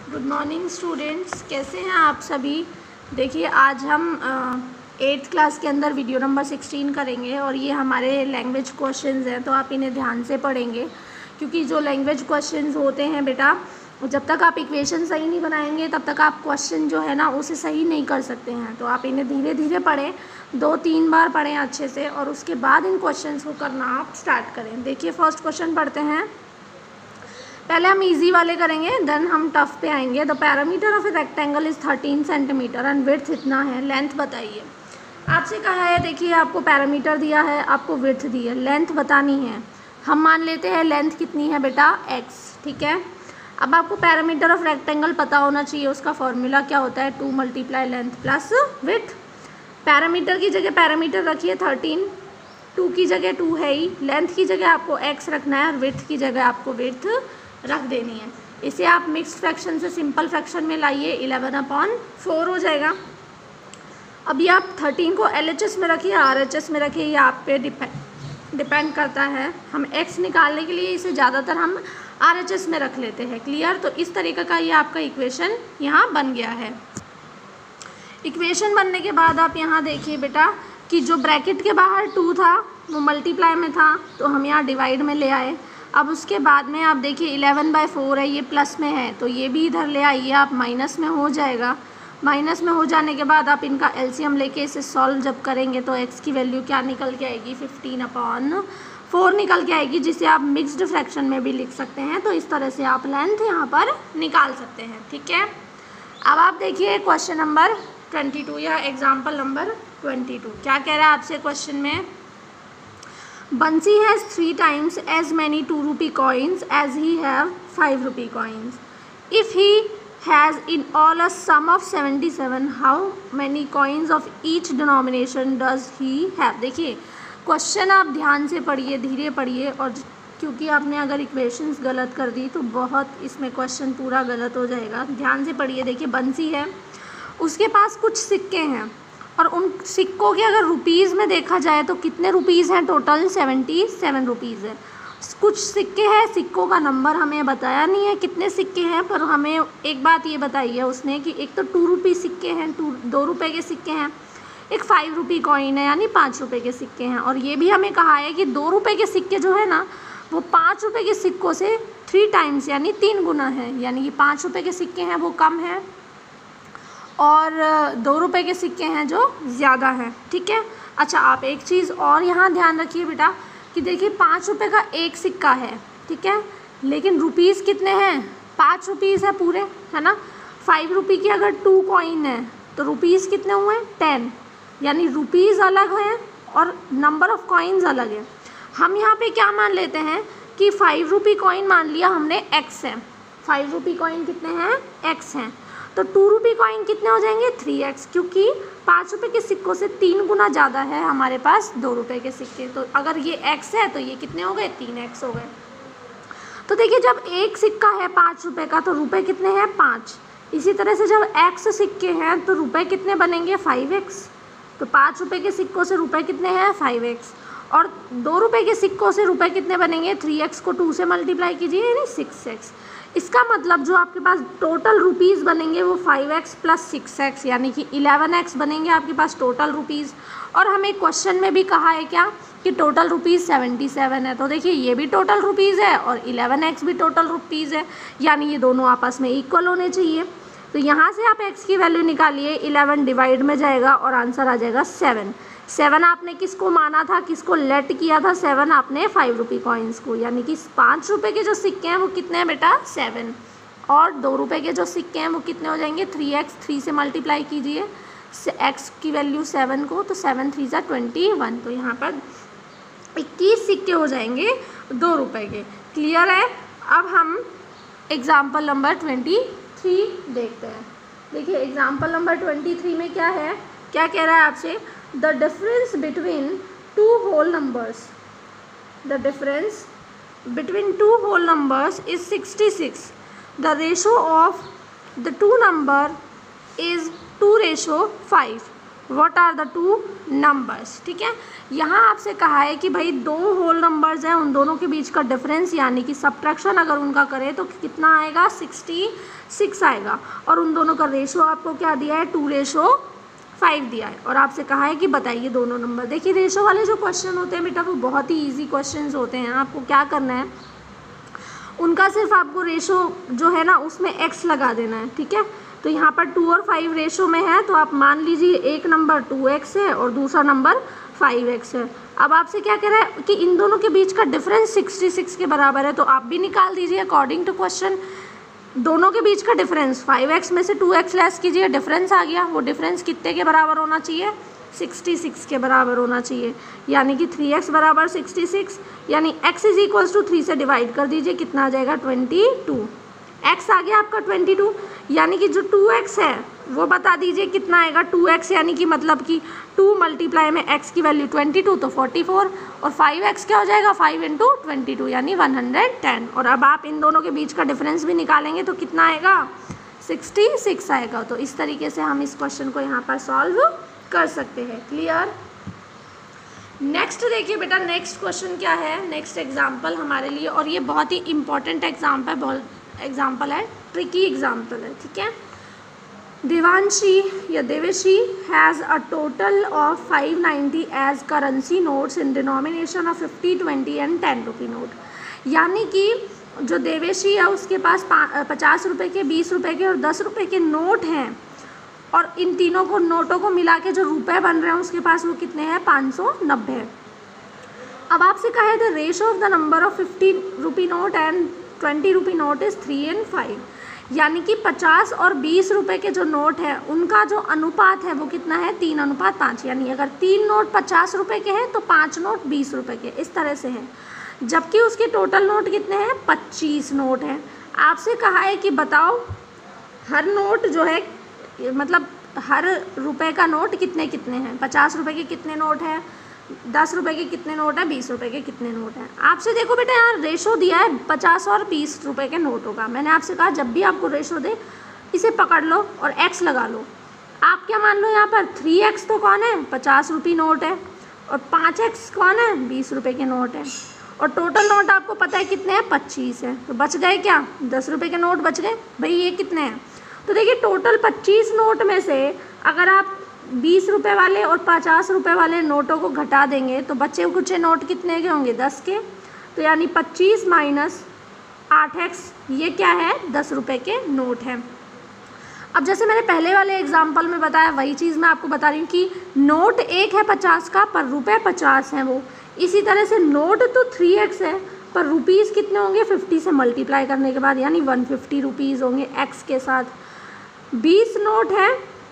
Good morning students, कैसे हैं आप सभी। देखिए आज हम 8th क्लास के अंदर वीडियो नंबर 16 करेंगे और ये हमारे लैंग्वेज क्वेश्चंस हैं, तो आप इन्हें ध्यान से पढ़ेंगे क्योंकि जो लैंग्वेज क्वेश्चंस होते हैं बेटा, जब तक आप इक्वेशन सही नहीं बनाएंगे तब तक आप क्वेश्चन जो है ना उसे सही नहीं कर सकते हैं। तो आप इन्हें धीरे धीरे पढ़ें, 2-3 बार पढ़ें अच्छे से और उसके बाद इन क्वेश्चंस को करना आप स्टार्ट करें। देखिए फर्स्ट क्वेश्चन पढ़ते हैं। पहले हम इजी वाले करेंगे, देन हम टफ पे आएंगे। The parameter of a rectangle is 13 centimetre and width इतना है, लेंथ बताइए। आपसे कहा है, देखिए आपको पैरामीटर दिया है, आपको विड्थ दी है, लेंथ बतानी है। हम मान लेते हैं लेंथ कितनी है बेटा, x, ठीक है। अब आपको पैरामीटर ऑफ रेक्टेंगल पता होना चाहिए, उसका फॉर्मूला क्या होता है, 2 × लेंथ प्लस विड्थ। पैरामीटर की जगह पैरामीटर रखिए 13, 2 की जगह 2 है ही, लेंथ की जगह आपको x रखना है और विड्थ की जगह आपको विड्थ रख देनी है। इसे आप मिक्स्ड फ्रैक्शन से सिंपल फ्रैक्शन में लाइए, 11/4 हो जाएगा। अभी आप 13 को LHS में रखिए, RHS में रखिए, ये आप पे डिपेंड करता है। हम x निकालने के लिए इसे ज़्यादातर हम RHS में रख लेते हैं, क्लियर। तो इस तरीके का ये आपका इक्वेशन यहाँ बन गया है। इक्वेशन बनने के बाद आप यहाँ देखिए बेटा कि जो ब्रैकेट के बाहर 2 था वो मल्टीप्लाई में था, तो हम यहाँ डिवाइड में ले आए। अब उसके बाद में आप देखिए 11/4 है, ये प्लस में है तो ये भी इधर ले आइए, आप माइनस में हो जाएगा। माइनस में हो जाने के बाद आप इनका एलसीएम लेके इसे सॉल्व जब करेंगे तो x की वैल्यू क्या निकल के आएगी, 15/4 निकल के आएगी, जिसे आप मिक्स्ड फ्रैक्शन में भी लिख सकते हैं। तो इस तरह से आप लेंथ यहाँ पर निकाल सकते हैं, ठीक है। अब आप देखिए क्वेश्चन नंबर 22 या एग्जाम्पल नंबर 22 क्या कह रहा है आपसे क्वेश्चन में। Bansi has 3 times as many 2 rupee coins as he have 5 rupee coins. If he has in all a sum of 77, how many coins of each denomination does he have? देखिए question आप ध्यान से पढ़िए, धीरे पढ़िए, और क्योंकि आपने अगर इक्वेशंस गलत कर दी तो बहुत इसमें क्वेश्चन पूरा गलत हो जाएगा। ध्यान से पढ़िए। देखिए बंसी है, उसके पास कुछ सिक्के हैं और उन सिक्कों के अगर रुपीज़ में देखा जाए तो कितने रुपीज़ हैं, टोटल 77 रुपीज़ है। कुछ सिक्के हैं, सिक्कों का नंबर हमें बताया नहीं है कितने सिक्के हैं, पर हमें एक बात ये बताई है उसने कि एक तो 2 रुपये सिक्के हैं, 2 रुपये के सिक्के हैं, एक 5 रुपये कॉइन है यानी 5 रुपये के सिक्के हैं। और ये भी हमें कहा है कि 2 रुपये के सिक्के जो है ना वो 5 रुपये के सिक्कों से 3 टाइम्स यानी 3 गुना है, यानी कि 5 रुपये के सिक्के हैं वो कम है और 2 रुपये के सिक्के हैं जो ज़्यादा हैं, ठीक है। अच्छा आप एक चीज़ और यहाँ ध्यान रखिए बेटा कि देखिए 5 रुपये का एक सिक्का है, ठीक है, लेकिन रुपीज़ कितने हैं, 5 रुपीज़ है पूरे, है ना। 5 रुपये की अगर 2 कॉइन है तो रुपीज़ कितने हुए, 10, यानी रुपीज़ अलग हैं और नंबर ऑफ़ कॉइन्स अलग है। हम यहाँ पे क्या मान लेते हैं कि 5 रुपये कॉइन मान लिया हमने x है, 5 रुपये कॉइन कितने हैं, x हैं, तो 2 रुपये कॉइन कितने हो जाएंगे, 3x, क्योंकि 5 रुपये के सिक्कों से 3 गुना ज़्यादा है हमारे पास 2 रुपये के सिक्के। तो अगर ये x है तो ये कितने हो गए, 3x हो गए। तो देखिए जब एक सिक्का है 5 रुपये का तो रुपये कितने हैं, 5। इसी तरह से जब x सिक्के हैं तो रुपये कितने बनेंगे, 5x। तो 5 रुपये के सिक्कों से रुपये कितने हैं, 5x, और 2 रुपये के सिक्कों से रुपये कितने बनेंगे, 3x को 2 से मल्टीप्लाई कीजिए यानी 6x। इसका मतलब जो आपके पास टोटल रुपीज़ बनेंगे वो 5x + 6x यानी कि 11x बनेंगे आपके पास टोटल रुपीज़। और हमें क्वेश्चन में भी कहा है क्या कि टोटल रुपीज़ 77 है, तो देखिए ये भी टोटल रुपीज़ है और 11x भी टोटल रुपीज़ है, यानी ये दोनों आपस में इक्वल होने चाहिए। तो यहाँ से आप x की वैल्यू निकालिए, 11 डिवाइड में जाएगा और आंसर आ जाएगा 7। 7 आपने किसको माना था, किसको लेट किया था, 7 आपने 5 रुपये कॉइन्स को, यानी कि 5 रुपये के जो सिक्के हैं वो कितने हैं बेटा, 7, और 2 रुपये के जो सिक्के हैं वो कितने हो जाएंगे, 3x, 3 से मल्टीप्लाई कीजिए x की वैल्यू 7 को, तो 7 3 = 21, तो यहाँ पर 21 सिक्के हो जाएंगे 2 रुपये के, क्लियर है। अब हम एग्ज़ाम्पल नंबर 23 देखते हैं। देखिए एग्ज़ाम्पल नंबर 23 में क्या है, क्या कह रहा है आपसे, the difference between two whole numbers is 66. The ratio of the two number is 2:5. What are the two numbers. ठीक है, यहाँ आपसे कहा है कि भाई दो होल नंबर्स हैं, उन दोनों के बीच का डिफरेंस यानी कि सब्ट्रैक्शन अगर उनका करें तो कितना आएगा, 66 आएगा। और उन दोनों का रेशो आपको क्या दिया है, 2:5 दिया है। और आपसे कहा है कि बताइए दोनों नंबर। देखिए रेशो वाले जो क्वेश्चन होते हैं बेटा वो बहुत ही ईजी क्वेश्चन होते हैं। आपको क्या करना है, उनका सिर्फ आपको रेशो जो है ना उसमें x लगा देना है। ठीक है, तो यहाँ पर 2 और 5 रेशो में है, तो आप मान लीजिए एक नंबर 2x है और दूसरा नंबर 5x है। अब आपसे क्या कह रहा है कि इन दोनों के बीच का डिफरेंस 66 के बराबर है, तो आप भी निकाल दीजिए अकॉर्डिंग टू क्वेश्चन। दोनों के बीच का डिफरेंस 5x में से 2x लेस कीजिए, डिफरेंस आ गया। वो डिफरेंस कितने के बराबर होना चाहिए, 66 के बराबर होना चाहिए। यानी कि 3x बराबर 66, यानी x इज इक्वल्स टू 3 से डिवाइड कर दीजिए, कितना आ जाएगा 22। x आ गया आपका 22, यानी कि जो 2x है वो बता दीजिए कितना आएगा 2x, यानी कि मतलब कि 2 मल्टीप्लाई में x की वैल्यू 22 तो 44, और 5x क्या हो जाएगा 5 इंटू 22 यानी 110। और अब आप इन दोनों के बीच का डिफरेंस भी निकालेंगे तो कितना आएगा, 66 आएगा। तो इस तरीके से हम इस क्वेश्चन को यहाँ पर सॉल्व कर सकते हैं। क्लियर। नेक्स्ट देखिए बेटा, नेक्स्ट क्वेश्चन क्या है, नेक्स्ट एग्जाम्पल हमारे लिए, और ये बहुत ही इंपॉर्टेंट एग्जाम्पल है, ट्रिकी एग्जाम्पल है। ठीक है, देवांशी या Deveshi has a total of 590 as currency notes in denomination of 50, 20 and 10 rupee note. यानी कि जो देवेशी है उसके पास 50 रुपये के, 20 रुपये के और 10 रुपये के नोट हैं, और इन तीनों को नोटों को मिला के जो रुपए बन रहे हैं उसके पास वो कितने हैं, 590। अब आपसे कहा है the ratio of the number of 50 rupee note and 20 rupee note is 3 and 5। यानी कि 50 और 20 रुपये के जो नोट है उनका जो अनुपात है वो कितना है, 3:5। यानी अगर 3 नोट 50 रुपये के हैं तो 5 नोट 20 रुपये के, इस तरह से है। जबकि उसके टोटल नोट कितने हैं, 25 नोट हैं। आपसे कहा है कि बताओ हर नोट जो है, मतलब हर रुपए का नोट कितने कितने हैं, 50 रुपये के कितने नोट हैं, 10 रुपये के कितने नोट हैं, 20 रुपये के कितने नोट हैं। आपसे देखो बेटा यहाँ रेशो दिया है 50 और 20 रुपये के नोटों का। मैंने आपसे कहा जब भी आपको रेशो दे इसे पकड़ लो और x लगा लो। आप क्या मान लो यहाँ पर 3x तो कौन है, 50 रुपये नोट है, और 5x कौन है, 20 रुपये के नोट है, और टोटल नोट आपको पता है कितने हैं, 25 है। तो बच गए क्या, 10 रुपये के नोट बच गए। भाई ये कितने हैं, तो देखिए टोटल 25 नोट में से अगर आप 20 रुपये वाले और 50 रुपये वाले नोटों को घटा देंगे तो बचे कुछ नोट कितने के होंगे, 10 के। तो यानी 25 माइनस 8x ये क्या है, 10 रुपये के नोट हैं। अब जैसे मैंने पहले वाले एग्जाम्पल में बताया वही चीज़ मैं आपको बता रही हूँ कि नोट एक है 50 का पर रुपये 50 हैं वो। इसी तरह से नोट तो 3x है पर रुपीज़ कितने होंगे, 50 से मल्टीप्लाई करने के बाद यानी 150 रुपीज़ होंगे x के साथ। 20 नोट है,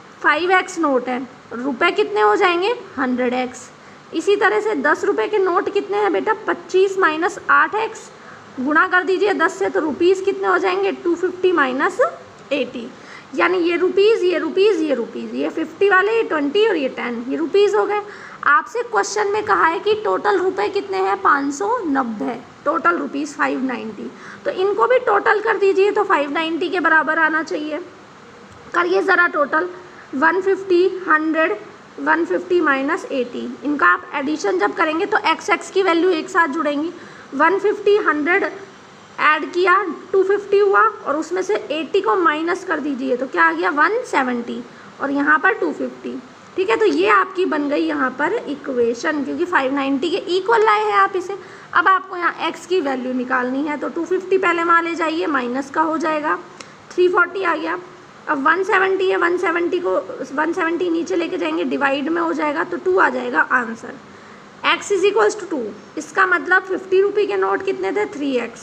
5x नोट है, रुपए कितने हो जाएंगे, 100x। इसी तरह से 10 रुपये के नोट कितने हैं बेटा, 25 माइनस 8x गुणा कर दीजिए 10 से, तो रुपीज़ कितने हो जाएंगे, 250 माइनस 80। यानी ये रुपीज़, ये रुपीज़, ये रुपीज़, ये 50 वाले, ये 20 और ये 10, ये रुपीज़ हो गए। आपसे क्वेश्चन में कहा है कि टोटल रुपए कितने हैं, 590, टोटल रुपीज़ 590। तो इनको भी टोटल कर दीजिए तो 590 के बराबर आना चाहिए। करिए ज़रा टोटल, 150, 100, 150 माइनस 80, इनका आप एडिशन जब करेंगे तो x की वैल्यू एक साथ जुड़ेंगी। 150, 100 ऐड किया 250 हुआ, और उसमें से 80 को माइनस कर दीजिए तो क्या आ गया, 170, और यहाँ पर 250। ठीक है, तो ये आपकी बन गई यहाँ पर इक्वेशन, क्योंकि 590 के इक्वल लाए हैं आप इसे। अब आपको यहाँ x की वैल्यू निकालनी है, तो 250 पहले मान ले जाइए, माइनस का हो जाएगा, 340 आ गया। अब 170 है, 170 को 170 नीचे लेके जाएंगे, डिवाइड में हो जाएगा तो 2 आ जाएगा answer. x is equals to 2, इसका मतलब 50 रुपये के नोट कितने थे, 3x।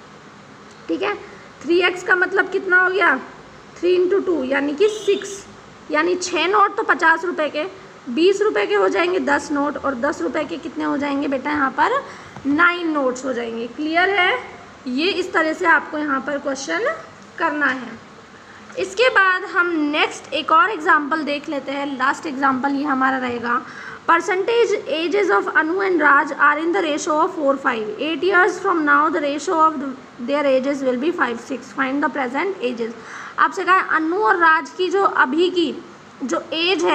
ठीक है, 3x का मतलब कितना हो गया, 3 इंटू 2 यानी कि 6, यानी 6 नोट तो 50 रुपये के, 20 रुपये के हो जाएंगे 10 नोट, और 10 रुपये के कितने हो जाएंगे बेटा, यहाँ पर 9 नोट्स हो जाएंगे। क्लियर है, ये इस तरह से आपको यहाँ पर क्वेश्चन करना है। इसके बाद हम नेक्स्ट एक और एग्जाम्पल देख लेते हैं। लास्ट एग्जाम्पल ये हमारा रहेगा, percentage ages of Anu and Raj are in the ratio of 4, 5, 8 years from now the ratio of their ages will be 5, 6, find the present ages. आपसे कहा है अनु और राज की जो अभी की जो एज है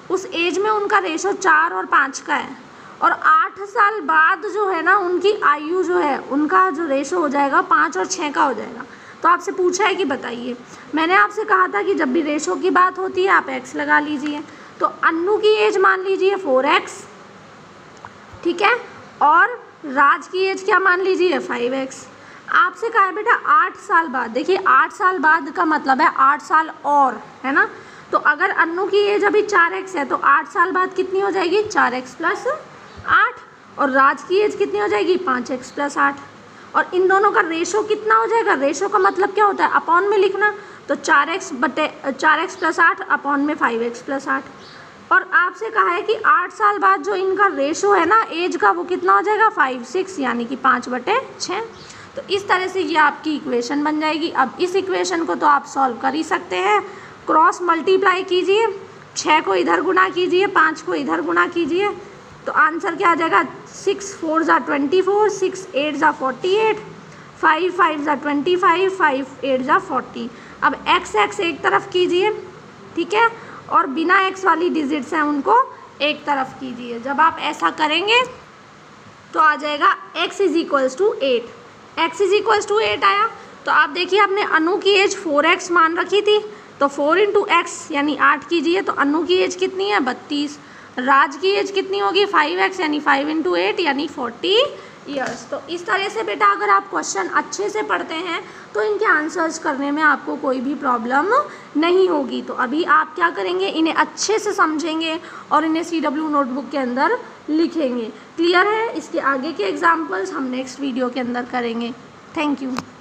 उस एज में उनका रेशो 4 और 5 का है, और 8 साल बाद जो है ना उनकी आयु जो है उनका जो रेशो हो जाएगा 5 और 6 का हो जाएगा। तो आपसे पूछा है कि बताइए, मैंने आपसे कहा था कि जब भी रेशो की बात होती है आप x लगा लीजिए। तो अन्नू की एज मान लीजिए 4x, ठीक है, और राज की एज क्या मान लीजिए 5x। आपसे कहा है बेटा 8 साल बाद, देखिए 8 साल बाद का मतलब है 8 साल और, है ना। तो अगर अन्नू की एज अभी 4x है तो 8 साल बाद कितनी हो जाएगी 4x + 8, और राज की एज कितनी हो जाएगी 5x + 8, और इन दोनों का रेशो कितना हो जाएगा, रेशो का मतलब क्या होता है अपॉन में लिखना, तो 4x + 8 अपॉन में 5x + 8। और आपसे कहा है कि 8 साल बाद जो इनका रेशो है ना एज का वो कितना हो जाएगा 5/6 यानी कि 5/6। तो इस तरह से ये आपकी इक्वेशन बन जाएगी। अब इस इक्वेशन को तो आप सॉल्व कर ही सकते हैं, क्रॉस मल्टीप्लाई कीजिए, 6 को इधर गुना कीजिए, 5 को इधर गुना कीजिए, तो आंसर क्या आ जाएगा 6 4 = 24, 6 8 = 48, 5 5 = 25, 5 8 = 40। अब x एक तरफ कीजिए, ठीक है, और बिना x वाली डिजिट्स हैं उनको एक तरफ कीजिए। जब आप ऐसा करेंगे तो आ जाएगा x = 8। x = 8 आया तो आप देखिए आपने अनु की एज 4x मान रखी थी, तो 4 × x यानी 8 कीजिए, तो अनु की एज कितनी है 32, राज की एज कितनी होगी 5x यानी 5 × 8 यानी 40 ईयर्स। तो इस तरह से बेटा अगर आप क्वेश्चन अच्छे से पढ़ते हैं तो इनके आंसर्स करने में आपको कोई भी प्रॉब्लम नहीं होगी। तो अभी आप क्या करेंगे, इन्हें अच्छे से समझेंगे और इन्हें CW नोटबुक के अंदर लिखेंगे। क्लियर है? इसके आगे के एग्जाम्पल्स हम नेक्स्ट वीडियो के अंदर करेंगे। Thank you.